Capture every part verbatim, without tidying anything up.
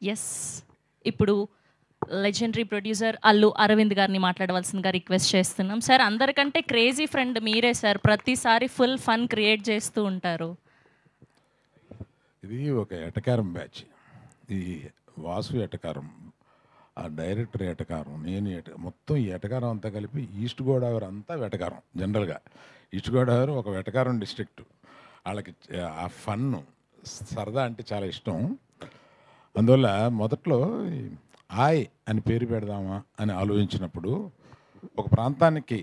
Yes. ఇప్పుడు legendary producer Allu Arvind గారిని మాట్లాడవలసిందిగా రిక్వెస్ట్ చేస్తున్నాం. సార్, అందరికంటే క్రేజీ ఫ్రెండ్ మీరే సార్. ప్రతిసారి ఫుల్ ఫన్ క్రియేట్ చేస్తూ ఉంటారు. ఇది ఒక ఎటకారం బ్యాచ్. ఈ వాసు ఎటకారం, ఆ డైరెక్టర్ ఎటకారం, నేను ఎట మొత్తం ఈ ఎటకారం అంతా కలిపి ఈస్ట్ గోదావరి అంతా వెటకారం. జనరల్గా ఈస్ట్ గోదావరి ఒక వెటకారం డిస్ట్రిక్ట్. వాళ్ళకి ఆ ఫన్ సరదా అంటే చాలా ఇష్టం. అందువల్ల మొదట్లో ఆయ్ అని పేరు పెడదామా అని ఆలోచించినప్పుడు ఒక ప్రాంతానికి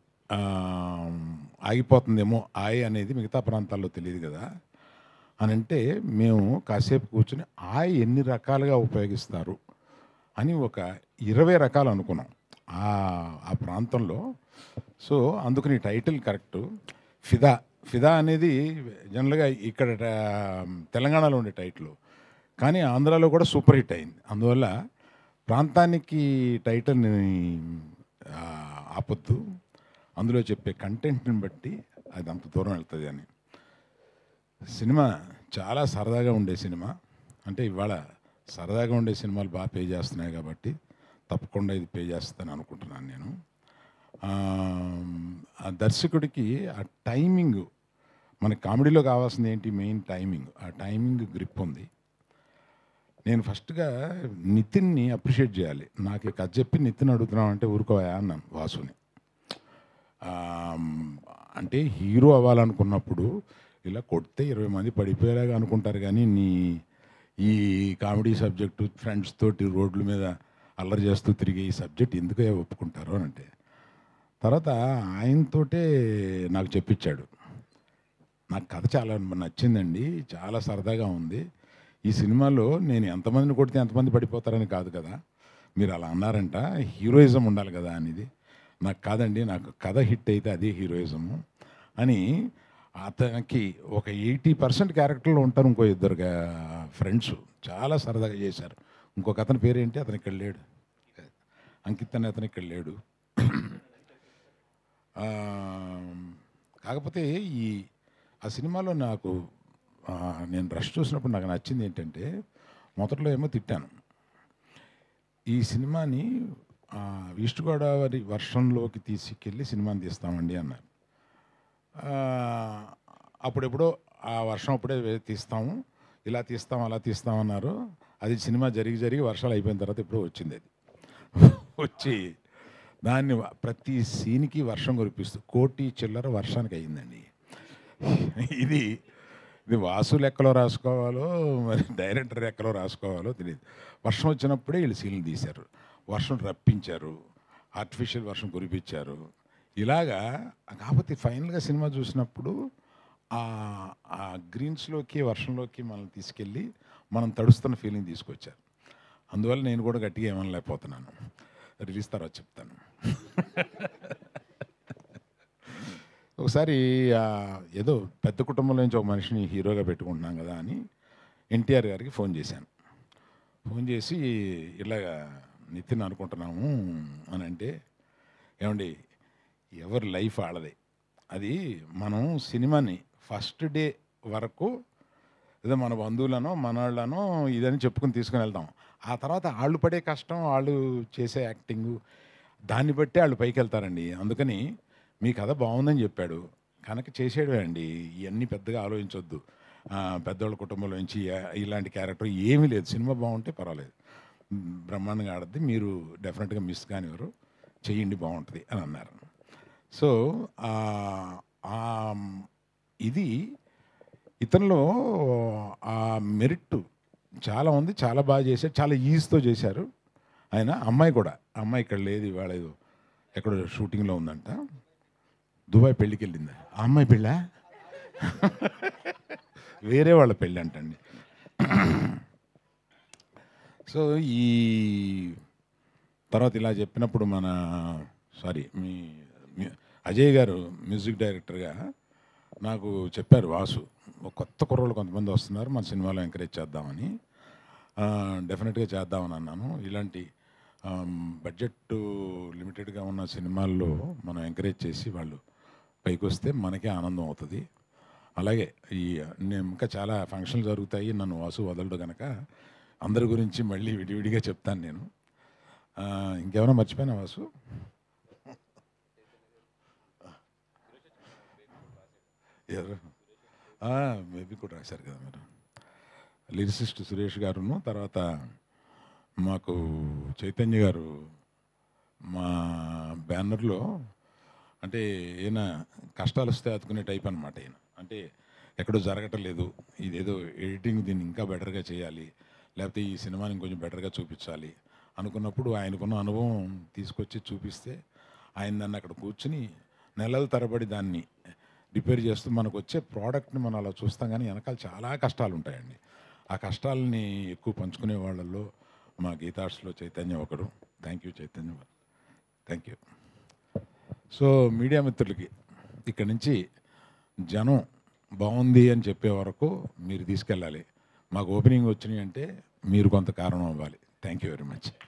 ఆగిపోతుందేమో ఆయ్ అనేది, మిగతా ప్రాంతాల్లో తెలియదు కదా అని అంటే మేము కాసేపు కూర్చుని ఆయ్ ఎన్ని రకాలుగా ఉపయోగిస్తారు అని ఒక ఇరవై రకాలు అనుకున్నాం ఆ ప్రాంతంలో. సో అందుకని టైటిల్ కరెక్టు. ఫిదా ఫిదా అనేది జనరల్గా ఇక్కడ తెలంగాణలో ఉండే టైటిల్, కానీ ఆంధ్రాలో కూడా సూపర్ హిట్ అయింది. అందువల్ల ప్రాంతానికి టైటిల్ని ఆపొద్దు, అందులో చెప్పే కంటెంట్ని బట్టి అది అంత దూరం వెళ్తుంది అని. సినిమా చాలా సరదాగా ఉండే సినిమా. అంటే ఇవాళ సరదాగా ఉండే సినిమాలు బాగా పే చేస్తున్నాయి కాబట్టి తప్పకుండా ఇది పే చేస్తాను అనుకుంటున్నాను నేను. ఆ దర్శకుడికి ఆ టైమింగ్, మన కామెడీలో కావాల్సింది ఏంటి, మెయిన్ టైమింగ్. ఆ టైమింగ్ గ్రిప్ ఉంది. నేను ఫస్ట్గా నితిన్ని అప్రిషియేట్ చేయాలి. నాకు కథ చెప్పి నితిన్ అడుగుతున్నాం అంటే ఊరుకోయా అన్నాను వాసుని. అంటే హీరో అవ్వాలనుకున్నప్పుడు ఇలా కొడితే ఇరవై మంది పడిపోయేలాగా అనుకుంటారు, కానీ నీ ఈ కామెడీ సబ్జెక్టు ఫ్రెండ్స్ తోటి రోడ్ల మీద అల్లరి చేస్తూ తిరిగే ఈ సబ్జెక్ట్ ఎందుకు ఒప్పుకుంటారు అని అంటే, తర్వాత ఆయనతోటే నాకు చెప్పించాడు. నాకు కథ చాలా నచ్చిందండి, చాలా సరదాగా ఉంది. ఈ సినిమాలో నేను ఎంతమందిని కొడితే ఎంతమంది పడిపోతారని కాదు కదా, మీరు అలా అన్నారంట, హీరోయిజం ఉండాలి కదా అనేది. నాకు కాదండి, నాకు కథ హిట్ అయితే అదే హీరోయిజము అని. అతనికి ఒక ఎయిటీ పర్సెంట్ క్యారెక్టర్లో ఉంటారు ఇంకో ఇద్దరు ఫ్రెండ్స్, చాలా సరదాగా చేశారు. ఇంకొక అతని పేరేంటి, అతను ఇక్కడ లేడు, అంకిత్ అని అతను ఇక్కడ లేడు. కాకపోతే ఈ ఆ సినిమాలో నాకు నేను రష్ చూసినప్పుడు నాకు నచ్చింది ఏంటంటే, మొదట్లో ఏమో తిట్టాను, ఈ సినిమాని ఈస్ట్ గోదావరి వర్షంలోకి తీసుకెళ్ళి సినిమాని తీస్తామండి అన్నారు. అప్పుడెప్పుడో ఆ వర్షం అప్పుడే తీస్తాము, ఇలా తీస్తాం అలా తీస్తామన్నారు. అది సినిమా జరిగి జరిగి వర్షాలు అయిపోయిన తర్వాత ఎప్పుడో వచ్చింది. అది వచ్చి దాన్ని ప్రతి సీన్కి వర్షం కురిపిస్తూ కోటి చిల్లర వర్షానికి అయ్యిందండి. ఇది ఇది వాసు లెక్కలో రాసుకోవాలో మరి డైరెక్టర్ లెక్కలో రాసుకోవాలో తెలియదు. వర్షం వచ్చినప్పుడే వీళ్ళు సీన్లు తీశారు, వర్షం రప్పించారు, ఆర్టిఫిషియల్ వర్షం కురిపించారు, ఇలాగా. కాకపోతే ఫైనల్గా సినిమా చూసినప్పుడు ఆ గ్రీన్స్లోకి వర్షంలోకి మనల్ని తీసుకెళ్ళి మనం తడుస్తున్న ఫీలింగ్ తీసుకొచ్చారు. అందువల్ల నేను కూడా గట్టిగా ఏమనలేకపోతున్నాను. రిలీజ్ తర్వాత చెప్తాను. ఒకసారి ఏదో పెద్ద కుటుంబంలో నుంచి ఒక మనిషిని హీరోగా పెట్టుకుంటున్నాం కదా అని ఎన్టీఆర్ గారికి ఫోన్ చేశాను. ఫోన్ చేసి ఇలాగా నితిన్ అనుకుంటున్నాము అని అంటే, ఏమండి ఎవరి లైఫ్ ఆడదే, అది మనం సినిమాని ఫస్ట్ డే వరకు ఏదో మన బంధువులనో మనవాళ్ళనో ఇదని చెప్పుకుని తీసుకుని వెళ్తాం. ఆ తర్వాత వాళ్ళు పడే కష్టం, వాళ్ళు చేసే యాక్టింగు, దాన్ని బట్టి వాళ్ళు పైకి వెళ్తారండి. అందుకని మీ కథ బాగుందని చెప్పాడు కనుక చేసేయడమే అండి, ఇవన్నీ పెద్దగా ఆలోచించొద్దు. పెద్దవాళ్ళ కుటుంబంలో నుంచి ఇలాంటి క్యారెక్టర్ ఏమీ లేదు, సినిమా బాగుంటే పర్వాలేదు, బ్రహ్మాండంగా ఆడద్ది, మీరు డెఫినెట్గా మిస్ కానివారు, చెయ్యండి బాగుంటుంది అని అన్నారు. సో ఇది ఇతనిలో ఆ మెరిట్ చాలా ఉంది, చాలా బాగా చేశారు, చాలా ఈజీతో చేశారు ఆయన. అమ్మాయి కూడా, అమ్మాయి ఇక్కడ లేదు, ఇవాళ ఏదో ఎక్కడో షూటింగ్లో ఉందంట, దుబాయ్ పెళ్ళికి వెళ్ళింది. ఆ అమ్మాయి పెళ్ళా వేరే వాళ్ళ పెళ్ళి అంటండి. సో ఈ తర్వాత ఇలా చెప్పినప్పుడు మన సారీ మీ అజయ్ గారు మ్యూజిక్ డైరెక్టర్గా నాకు చెప్పారు, వాసు ఒక కొత్త కుర్రోళ్ళు కొంతమంది వస్తున్నారు, మన సినిమాలో ఎంకరేజ్ చేద్దామని. డెఫినెట్గా చేద్దామని అన్నాను. ఇలాంటి బడ్జెట్ లిమిటెడ్గా ఉన్న సినిమాల్లో మనం ఎంకరేజ్ చేసి వాళ్ళు పైకి వస్తే మనకే ఆనందం అవుతుంది. అలాగే ఈ నేను ఇంకా చాలా ఫంక్షన్లు జరుగుతాయి, నన్ను వాసు వదలడు కనుక అందరి గురించి మళ్ళీ విడివిడిగా చెప్తాను నేను. ఆ, ఇంకేమైనా మర్చిపోయినా వాసు? ఎవరు? మేబీ కూడా రాశారు కదా మీరు. లిరిసిస్ట్ సురేష్ గారును, తర్వాత మాకు చైతన్య గారు మా బ్యానర్లో, అంటే ఈయన కష్టాలు వస్తే అతుకునే టైప్ అనమాట. ఈయన అంటే ఎక్కడో జరగటం లేదు, ఇదేదో ఎడిటింగ్ దీన్ని ఇంకా బెటర్గా చేయాలి, లేకపోతే ఈ సినిమాని ఇంకొంచెం బెటర్గా చూపించాలి అనుకున్నప్పుడు ఆయనకున్న అనుభవం తీసుకొచ్చి చూపిస్తే ఆయన దాన్ని అక్కడ కూర్చుని నెలల తరబడి దాన్ని రిపేర్ చేస్తూ మనకు వచ్చే ప్రోడక్ట్ని మనం అలా చూస్తాం, కానీ వెనకాల చాలా కష్టాలు ఉంటాయండి. ఆ కష్టాలని ఎక్కువ పంచుకునే వాళ్ళల్లో మా గీతార్ట్స్లో చైతన్య ఒకడు. Thank you Chaitanya, thank you. So media మిత్రులకి ఇక్కడి నుంచి జనం బాగుంది అని చెప్పే వరకు మీరు తీసుకెళ్ళాలి. మాకు ఓపెనింగ్ వచ్చినాయి అంటే మీరు కొంత కారణం అవ్వాలి. Thank you very much.